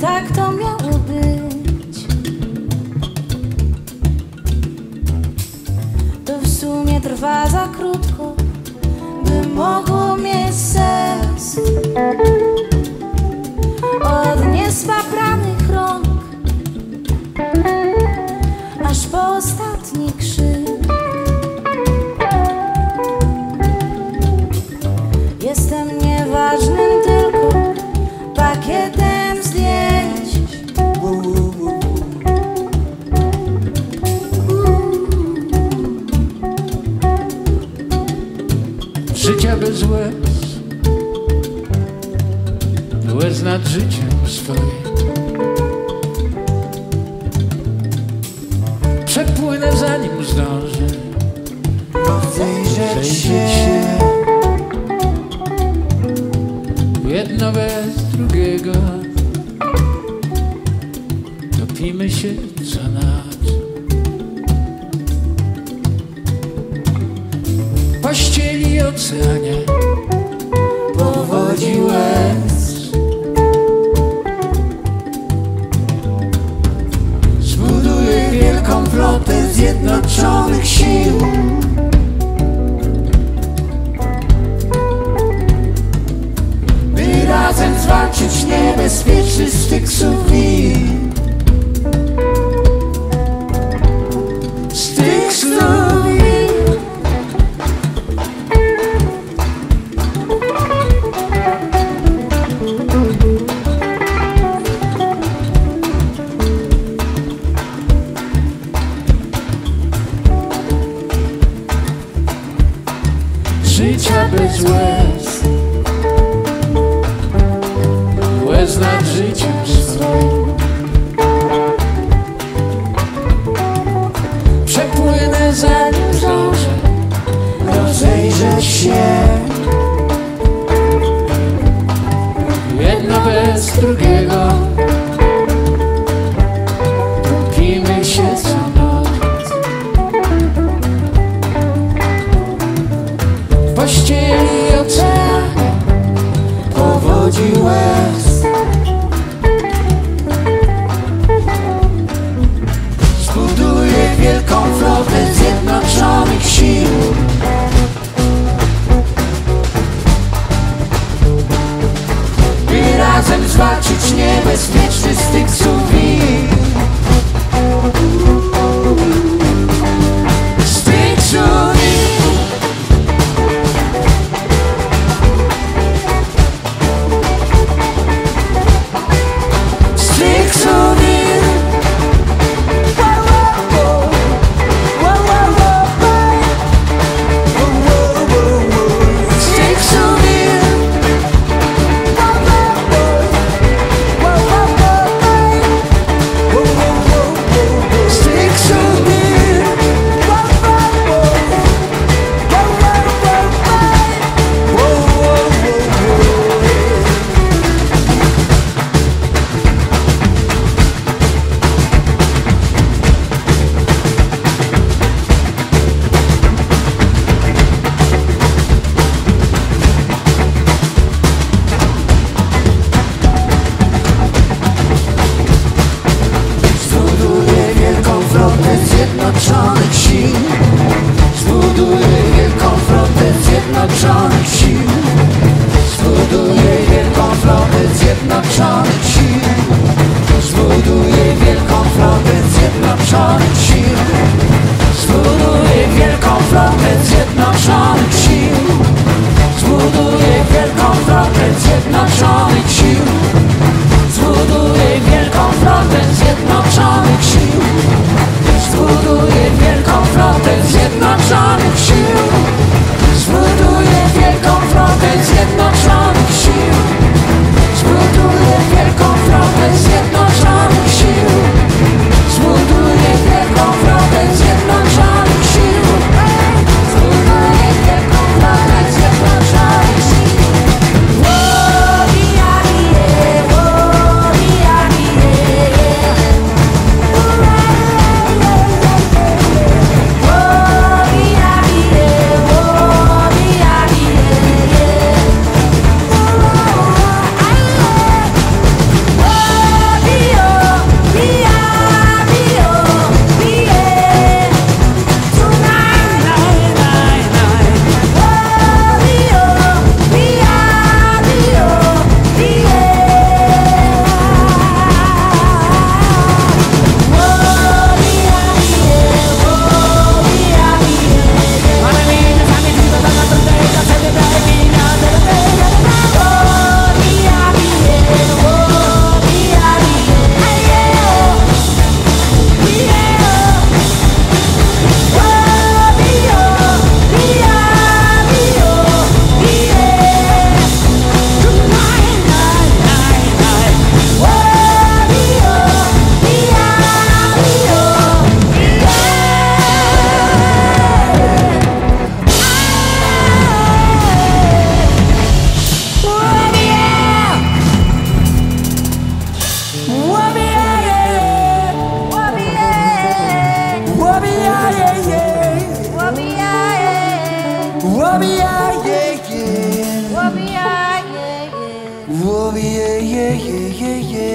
tak to miało być. To w sumie trwa za krótko, by mogło mieć sens. Od niespapranych rąk aż po ostatni krzyk. Jestem nieważnym tylko pakietem zdjęć. Życia bez łez, łez nad życiem swoim. Przepłynę zanim zdążę rozejrzeć się. Jedno bez drugiego, topimy się co noc. Pościeli oceanie, powodzi łez. Zbuduję wielką flotę zjednoczonych sił, by razem zwalczyć niebezpieczny styk suwir. Styk suwir. Życia bez łez, łez nad życiem swoim. Przepłynę zanim zdążę rozejrzeć się. Jedno bez drugiego, topimy się co noc. Pościeli dzieje.